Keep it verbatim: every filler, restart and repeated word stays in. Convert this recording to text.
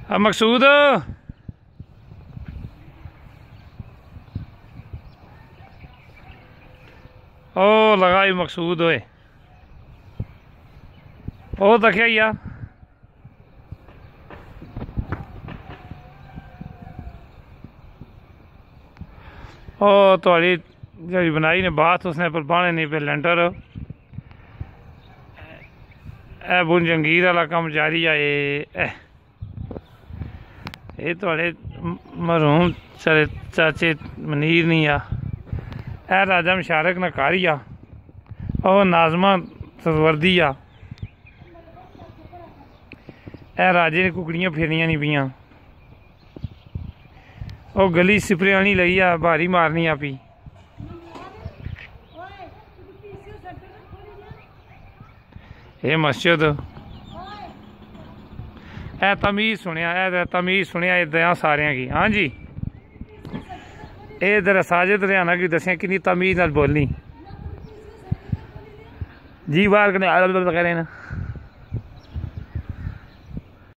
अब मकसूद ओ लगाई मकसूद होए ओ दखिया या ओ थोड़ी जी बनाई ने बात उसने पर बाने नहीं पे लेंटर ए बुन जंगीर वाला कम जारी है ये ये थोड़े मरूम सारे चाचे मनीर नहीं आ ए राजा मुशारक नकारी आ और नाजमा सरवर्दी आ ए राजे ने कुकड़ियां फेरियां नहीं पियां और गली सिपरे आनी लगी आ भारी मारनी आ पी ये मस्जिद ए तमीज़ सुनिया ए तमीज़ सुनिया इदा सारिया की। हाँ जी ए इधर साजिद हरियाणा की दसिया कि तमीज़ नाल बोलनी जी बाहर कने करें ना।